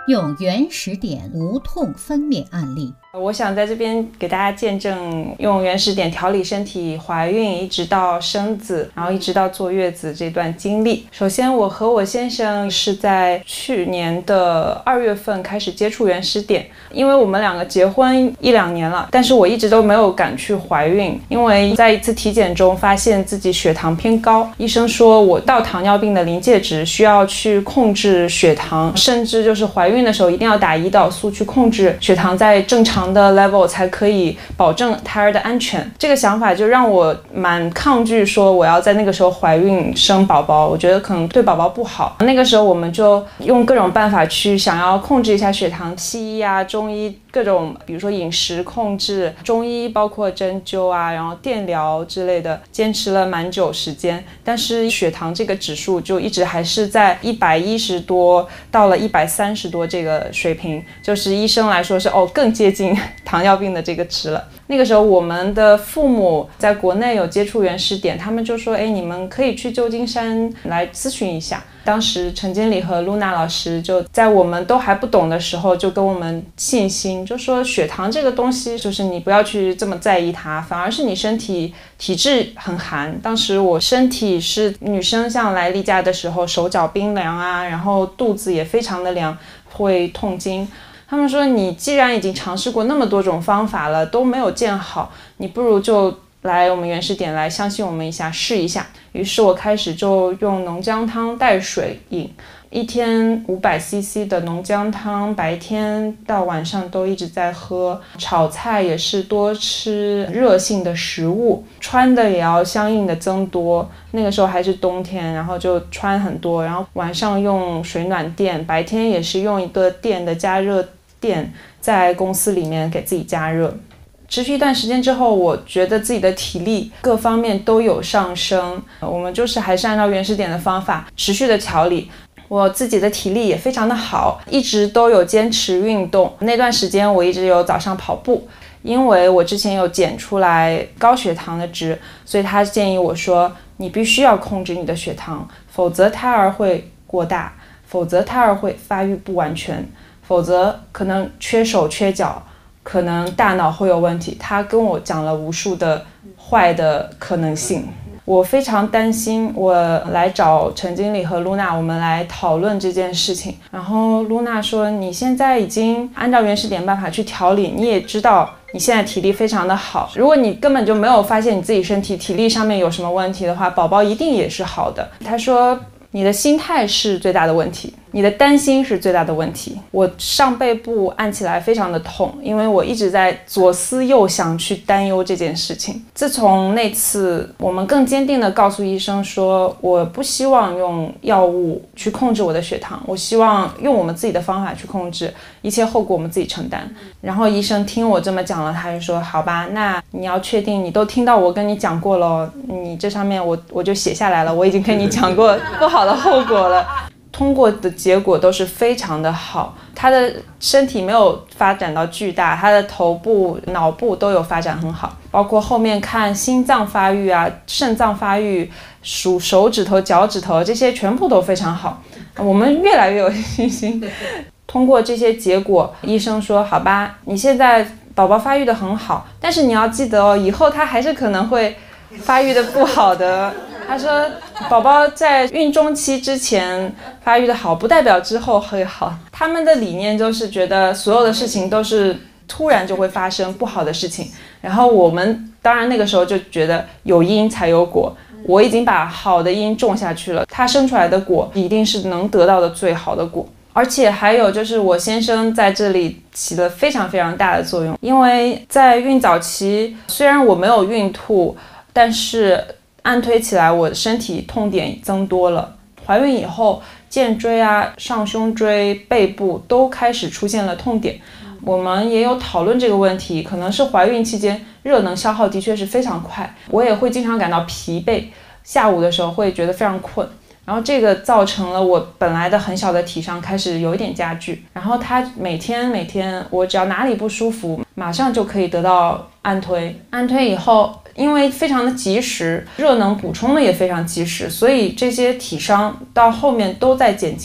用原始点无痛分娩案例。 我想在这边给大家见证用原始点调理身体、怀孕一直到生子，然后一直到坐月子这段经历。首先，我和我先生是在去年的2月份开始接触原始点，因为我们两个结婚1-2年了，但是我一直都没有敢去怀孕，因为在一次体检中发现自己血糖偏高，医生说我到糖尿病的临界值，需要去控制血糖，甚至就是怀孕的时候一定要打胰岛素去控制血糖在正常的 level 才可以保证胎儿的安全。这个想法就让我蛮抗拒说我要在那个时候怀孕生宝宝，我觉得可能对宝宝不好。那个时候我们就用各种办法去想要控制一下血糖，西医啊、中医各种，比如说饮食控制，中医包括针灸啊，然后电疗之类的，坚持了蛮久时间，但是血糖这个指数就一直还是在110多到了130多这个水平，就是医生来说是更接近糖尿病的这个值了。那个时候我们的父母在国内有接触原始点，他们就说你们可以去旧金山来咨询一下。当时陈经理和露娜老师就在我们都还不懂的时候就跟我们信心，就说血糖这个东西就是你不要去这么在意它，反而是你身体体质很寒。当时我身体是女生，像来例假的时候手脚冰凉啊，然后肚子也非常的凉，会痛经。他们说你既然已经尝试过那么多种方法了都没有见好，你不如就来我们原始点来相信我们一下，试一下。于是我开始就用浓姜汤带水饮，一天500cc 的浓姜汤，白天到晚上都一直在喝。炒菜也是多吃热性的食物，穿的也要相应的增多。那个时候还是冬天，然后就穿很多，然后晚上用水暖垫，白天也是用一个电的加热垫在公司里面给自己加热。持续一段时间之后，我觉得自己的体力各方面都有上升，我们就是还是按照原始点的方法持续的调理，我自己的体力也非常的好，一直都有坚持运动。那段时间我一直有早上跑步，因为我之前有检出来高血糖的值，所以他建议我说你必须要控制你的血糖，否则胎儿会过大，否则胎儿会发育不完全，否则可能缺手缺脚，可能大脑会有问题。他跟我讲了无数的坏的可能性，我非常担心。我来找陈经理和露娜，我们来讨论这件事情。然后露娜说你现在已经按照原始点办法去调理，你也知道你现在体力非常的好，如果你根本就没有发现你自己身体体力上面有什么问题的话，宝宝一定也是好的。他说你的心态是最大的问题，你的担心是最大的问题。我上背部按起来非常的痛，因为我一直在左思右想去担忧这件事情。自从那次，我们更坚定地告诉医生说，我不希望用药物去控制我的血糖，我希望用我们自己的方法去控制，一切后果我们自己承担。然后医生听我这么讲了，他就说好吧，那你要确定你都听到我跟你讲过了，你这上面我就写下来了，我已经跟你讲过不好的后果了。通过的结果都是非常的好，他的身体没有发展到巨大，他的头部、脑部都有发展很好，包括后面看心脏发育啊、肾脏发育、数手指头、脚趾头，这些全部都非常好，我们越来越有信心。通过这些结果，医生说好吧，你现在宝宝发育的很好，但是你要记得以后他还是可能会发育的不好的。他说宝宝在孕中期之前发育的好不代表之后会好，他们的理念就是觉得所有的事情都是突然就会发生不好的事情，然后我们当然那个时候就觉得有因才有果，我已经把好的因种下去了，他生出来的果一定是能得到的最好的果。而且还有就是我先生在这里起了非常非常大的作用，因为在孕早期虽然我没有孕吐，但是按推起来我的身体痛点增多了。怀孕以后肩椎啊、上胸椎、背部都开始出现了痛点，我们也有讨论这个问题，可能是怀孕期间热能消耗的确是非常快，我也会经常感到疲惫，下午的时候会觉得非常困，然后这个造成了我本来的很小的体伤开始有一点加剧。然后他每天我只要哪里不舒服马上就可以得到按推以后，因为非常的及时，热能补充的也非常及时，所以这些体伤到后面都在减轻。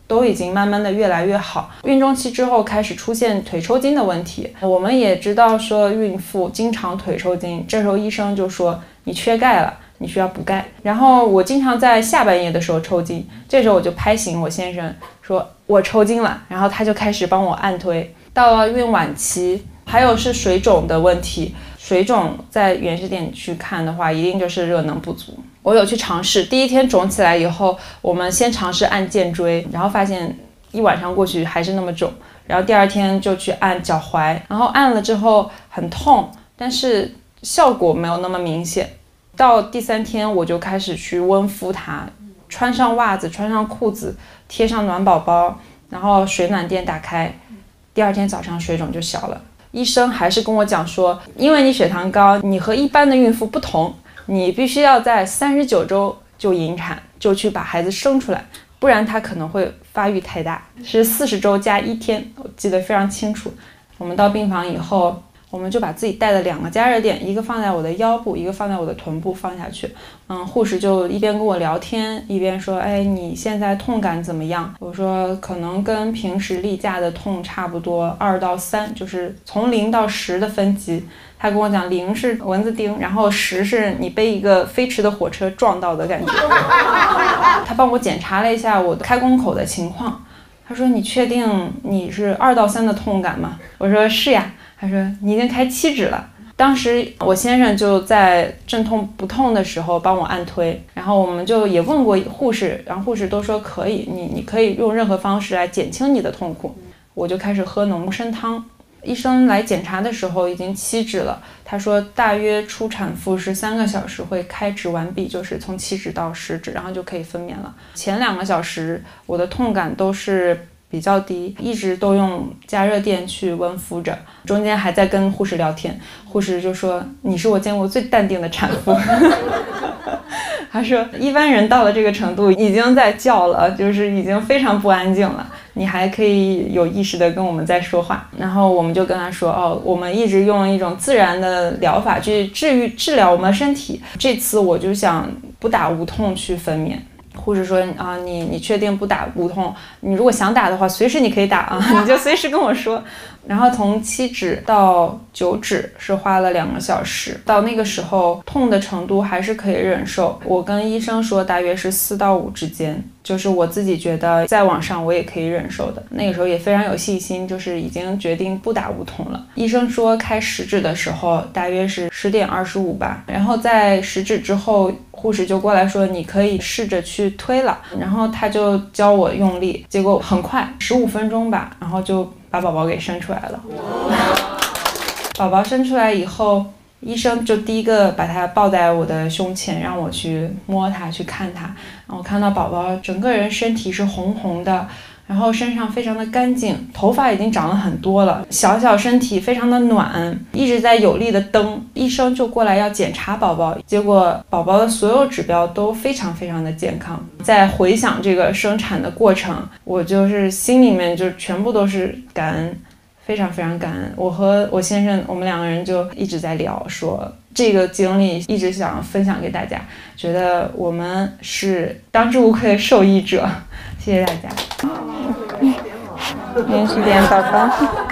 都已经慢慢的越来越好。孕中期之后开始出现腿抽筋的问题，我们也知道说孕妇经常腿抽筋，这时候医生就说你缺钙了，你需要补钙。然后我经常在下半夜的时候抽筋，这时候我就拍醒我先生说我抽筋了，然后他就开始帮我按推。到了孕晚期，还有是水肿的问题，水肿在原始点去看的话，一定就是热能不足。我有去尝试，第一天肿起来以后，我们先尝试按肩椎，然后发现一晚上过去还是那么肿，然后第二天就去按脚踝，然后按了之后很痛，但是效果没有那么明显。到第3天我就开始去温敷它，穿上袜子，穿上裤子，贴上暖宝宝，然后水暖垫打开，第2天早上水肿就小了。医生还是跟我讲说，因为你血糖高，你和一般的孕妇不同，你必须要在39周就引产，就去把孩子生出来，不然它可能会发育太大。是40周加1天，我记得非常清楚。我们到病房以后，我们就把自己带的2个加热垫，一个放在我的腰部，一个放在我的臀部放下去。护士就一边跟我聊天，一边说，哎，你现在痛感怎么样？我说可能跟平时例假的痛差不多，2到3，就是从0到10的分级。他跟我讲，0是蚊子叮，然后10是你被一个飞驰的火车撞到的感觉。他帮我检查了一下我的开宫口的情况，他说你确定你是2到3的痛感吗？我说是呀。他说你已经开7指了。当时我先生就在阵痛不痛的时候帮我按推，然后我们就也问过护士，然后护士都说可以，你可以用任何方式来减轻你的痛苦。我就开始喝浓参汤。医生来检查的时候已经7指了，他说大约出产妇是3个小时会开指完毕，就是从7指到10指，然后就可以分娩了。前2个小时我的痛感都是比较低，一直都用加热垫去温敷着，中间还在跟护士聊天，护士就说你是我见过最淡定的产妇。他说一般人到了这个程度已经在叫了，就是已经非常不安静了，你还可以有意识的跟我们在说话。然后我们就跟他说，我们一直用一种自然的疗法去治疗我们的身体，这次我就想不打无痛去分娩。护士说你确定不打无痛？你如果想打的话，随时你可以打啊，你就随时跟我说。然后从7指到9指是花了2个小时，到那个时候痛的程度还是可以忍受。我跟医生说大约是4到5之间，就是我自己觉得再往上我也可以忍受的。那个时候也非常有信心，就是已经决定不打无痛了。医生说开10指的时候大约是10点25吧，然后在10指之后护士就过来说你可以试着去推了，然后他就教我用力，结果很快15分钟吧，然后就把宝宝给生出来了。宝宝生出来以后，医生就第一个把他抱在我的胸前，让我去摸他，去看他。然后我看到宝宝整个人身体是红红的，然后身上非常的干净，头发已经长了很多了，小小身体非常的暖，一直在有力的蹬。医生就过来要检查宝宝，结果宝宝的所有指标都非常非常的健康。在回想这个生产的过程，我就是心里面就全部都是感恩，非常非常感恩。我和我先生，我们2个人就一直在聊，说这个经历一直想分享给大家，觉得我们是当之无愧的受益者。谢谢大家。原始点祷告。